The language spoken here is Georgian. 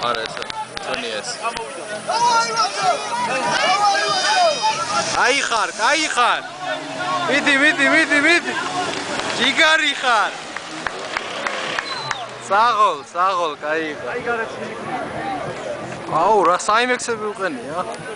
არა ეს თონია ეს აი ხარ მიდი ჯიგარი ხარ საღოლ კაი ხარ აუ რა საიმექსები უყენია